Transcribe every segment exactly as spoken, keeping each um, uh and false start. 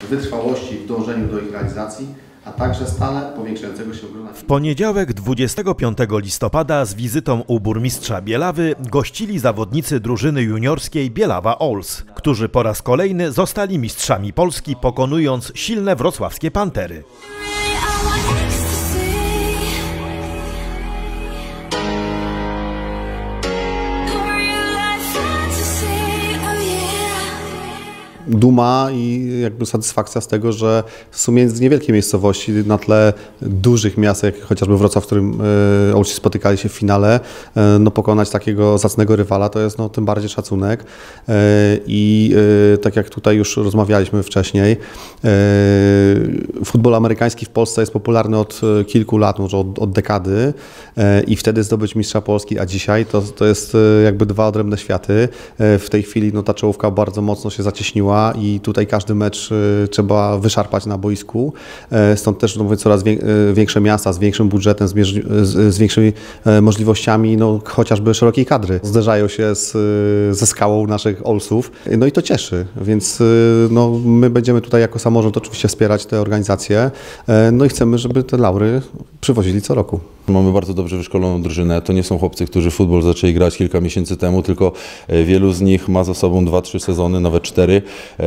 wytrwałości w dążeniu do ich realizacji, a także stale powiększającego się grona. W poniedziałek dwudziestego piątego listopada z wizytą u burmistrza Bielawy gościli zawodnicy drużyny juniorskiej Bielawa Owls, którzy po raz kolejny zostali mistrzami Polski, pokonując silne wrocławskie Pantery. Duma i jakby satysfakcja z tego, że w sumie z niewielkiej miejscowości na tle dużych miast, jak chociażby Wrocław, w którym Owlsi spotykali się w finale, no pokonać takiego zacnego rywala to jest no tym bardziej szacunek. I tak jak tutaj już rozmawialiśmy wcześniej, futbol amerykański w Polsce jest popularny od kilku lat, może od, od dekady i wtedy zdobyć mistrza Polski, a dzisiaj to, to jest jakby dwa odrębne światy. W tej chwili no ta czołówka bardzo mocno się zacieśniła i tutaj każdy mecz y, trzeba wyszarpać na boisku. E, stąd też no mówię, coraz wie, y, większe miasta z większym budżetem, z, z, z większymi y, możliwościami, no, chociażby szerokiej kadry. Zderzają się z, y, ze skałą naszych Owlsów. No i to cieszy, więc y, no, my będziemy tutaj jako samorząd oczywiście wspierać te organizacje. E, no i chcemy, żeby te laury przywozili co roku. Mamy bardzo dobrze wyszkoloną drużynę. To nie są chłopcy, którzy futbol zaczęli grać kilka miesięcy temu, tylko wielu z nich ma za sobą dwa, trzy sezony, nawet cztery,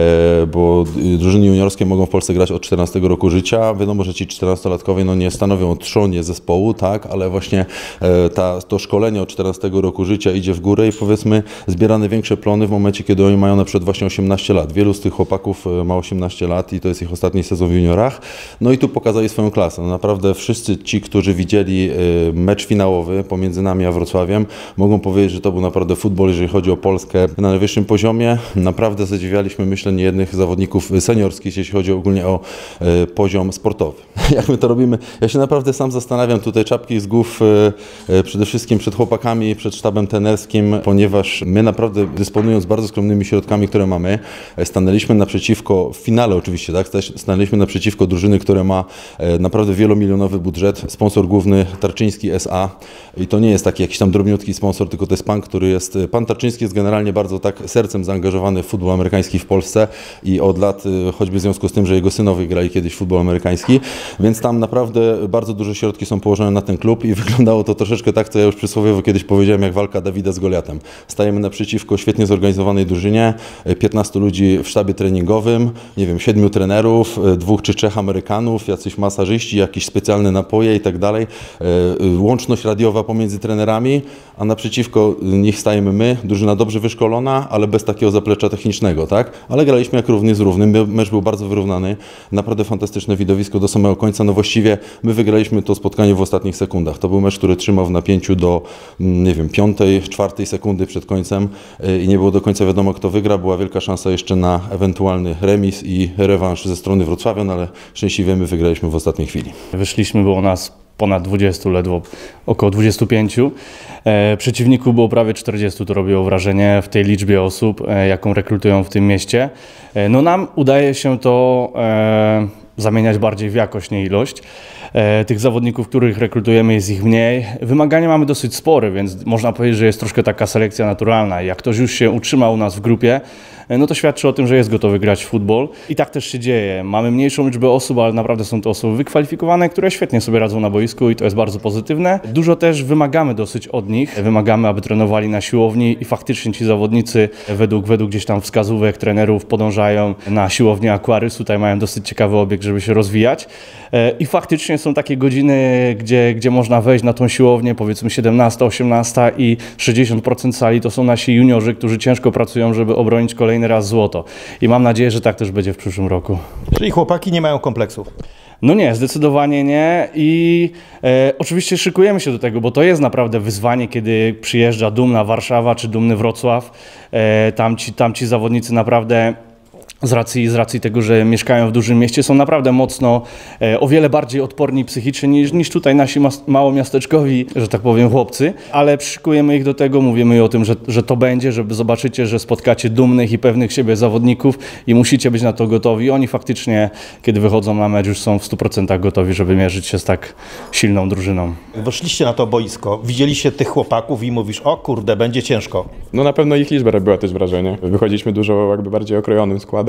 bo drużyny juniorskie mogą w Polsce grać od czternastego roku życia. Wiadomo, że ci czternastolatkowie no nie stanowią trzonie zespołu, tak, ale właśnie ta, to szkolenie od czternastego roku życia idzie w górę i powiedzmy zbierane większe plony w momencie, kiedy oni mają na przykład właśnie osiemnaście lat. Wielu z tych chłopaków ma osiemnaście lat i to jest ich ostatni sezon w juniorach. No i tu pokazali swoją klasę. No naprawdę wszyscy ci, którzy widzieli mecz finałowy pomiędzy nami a Wrocławiem, mogą powiedzieć, że to był naprawdę futbol, jeżeli chodzi o Polskę na najwyższym poziomie. Naprawdę zadziwialiśmy, myślę, niejednych zawodników seniorskich, jeśli chodzi ogólnie o e, poziom sportowy. Jak my to robimy? Ja się naprawdę sam zastanawiam, tutaj czapki z głów e, przede wszystkim przed chłopakami, przed sztabem trenerskim, ponieważ my naprawdę dysponując bardzo skromnymi środkami, które mamy, stanęliśmy naprzeciwko, w finale oczywiście, tak, stanęliśmy naprzeciwko drużyny, która ma e, naprawdę wielomilionowy budżet, sponsor główny Tarczyński S A i to nie jest taki jakiś tam drobniutki sponsor, tylko to jest pan, który jest, pan Tarczyński jest generalnie bardzo tak sercem zaangażowany w futbol amerykański w Polsce i od lat, choćby w związku z tym, że jego synowie grali kiedyś futbol amerykański, więc tam naprawdę bardzo duże środki są położone na ten klub i wyglądało to troszeczkę tak, co ja już przysłowiowo kiedyś powiedziałem, jak walka Dawida z Goliatem. Stajemy naprzeciwko świetnie zorganizowanej drużynie, piętnastu ludzi w sztabie treningowym, nie wiem, siedmiu trenerów, dwóch czy trzech Amerykanów, jacyś masażyści, jakieś specjalne napoje i tak dalej. Łączność radiowa pomiędzy trenerami, a naprzeciwko nich stajemy my, drużyna dobrze wyszkolona, ale bez takiego zaplecza technicznego, tak? Ale graliśmy jak równy z równym, mecz był bardzo wyrównany, naprawdę fantastyczne widowisko do samego końca, no właściwie my wygraliśmy to spotkanie w ostatnich sekundach. To był mecz, który trzymał w napięciu do, nie wiem, piątej, czwartej sekundy przed końcem i nie było do końca wiadomo, kto wygra, była wielka szansa jeszcze na ewentualny remis i rewanż ze strony Wrocławia, no ale szczęśliwie my wygraliśmy w ostatniej chwili. Wyszliśmy, było nas ponad dwudziestu, ledwo około dwudziestu pięciu. E, przeciwników było prawie czterdziestu, to robiło wrażenie w tej liczbie osób, e, jaką rekrutują w tym mieście. E, no nam udaje się to e, zamieniać bardziej w jakość, nie ilość. E, tych zawodników, których rekrutujemy, jest ich mniej. Wymagania mamy dosyć spore, więc można powiedzieć, że jest troszkę taka selekcja naturalna. Jak ktoś już się utrzyma u nas w grupie, no to świadczy o tym, że jest gotowy grać w futbol. I tak też się dzieje. Mamy mniejszą liczbę osób, ale naprawdę są to osoby wykwalifikowane, które świetnie sobie radzą na boisku i to jest bardzo pozytywne. Dużo też wymagamy dosyć od nich. Wymagamy, aby trenowali na siłowni i faktycznie ci zawodnicy według, według gdzieś tam wskazówek trenerów podążają na siłownię Aquarys. Tutaj mają dosyć ciekawy obiekt, żeby się rozwijać. I faktycznie są takie godziny, gdzie, gdzie można wejść na tą siłownię, powiedzmy siedemnasta, osiemnasta i sześćdziesiąt procent sali to są nasi juniorzy, którzy ciężko pracują, żeby obronić kolejny raz złoto. I mam nadzieję, że tak też będzie w przyszłym roku. Czyli chłopaki nie mają kompleksów? No nie, zdecydowanie nie i e, oczywiście szykujemy się do tego, bo to jest naprawdę wyzwanie, kiedy przyjeżdża dumna Warszawa czy dumny Wrocław. E, tam, ci, tam ci zawodnicy naprawdę z racji, z racji tego, że mieszkają w dużym mieście, są naprawdę mocno, e, o wiele bardziej odporni psychicznie niż, niż tutaj nasi mas, małomiasteczkowi, że tak powiem, chłopcy. Ale przyszykujemy ich do tego, mówimy o tym, że, że to będzie, żeby zobaczycie, że spotkacie dumnych i pewnych siebie zawodników i musicie być na to gotowi. Oni faktycznie, kiedy wychodzą na mecz, już są w stu procentach gotowi, żeby mierzyć się z tak silną drużyną. Weszliście na to boisko, widzieliście tych chłopaków i mówisz, o kurde, będzie ciężko. No na pewno ich liczba robiła też wrażenie. Wychodziliśmy dużo jakby bardziej okrojonym składem.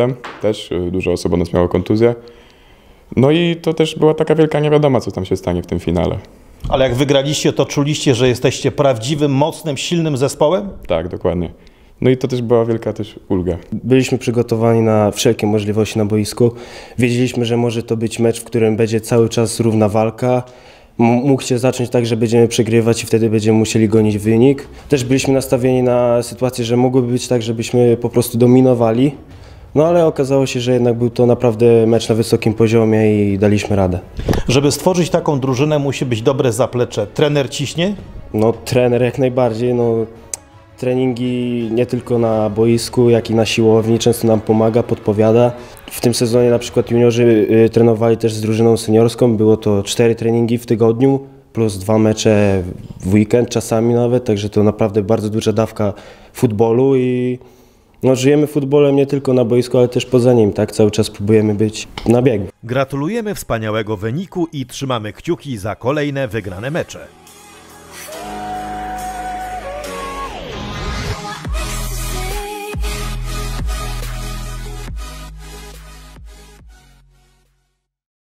powrotem też, dużo osób od nas miało kontuzję. No i to też była taka wielka niewiadoma, co tam się stanie w tym finale. Ale jak wygraliście, to czuliście, że jesteście prawdziwym, mocnym, silnym zespołem? Tak, dokładnie. No i to też była wielka też ulga. Byliśmy przygotowani na wszelkie możliwości na boisku. Wiedzieliśmy, że może to być mecz, w którym będzie cały czas równa walka. M- mógł się zacząć tak, że będziemy przegrywać i wtedy będziemy musieli gonić wynik. Też byliśmy nastawieni na sytuację, że mogłoby być tak, żebyśmy po prostu dominowali. No ale okazało się, że jednak był to naprawdę mecz na wysokim poziomie i daliśmy radę. Żeby stworzyć taką drużynę, musi być dobre zaplecze. Trener ciśnie? No trener jak najbardziej, no treningi nie tylko na boisku, jak i na siłowni często nam pomaga, podpowiada. W tym sezonie na przykład juniorzy y, trenowali też z drużyną seniorską, było to cztery treningi w tygodniu plus dwa mecze w weekend czasami nawet, także to naprawdę bardzo duża dawka futbolu i no, żyjemy futbolem nie tylko na boisku, ale też poza nim, tak? Cały czas próbujemy być na biegu. Gratulujemy wspaniałego wyniku i trzymamy kciuki za kolejne wygrane mecze.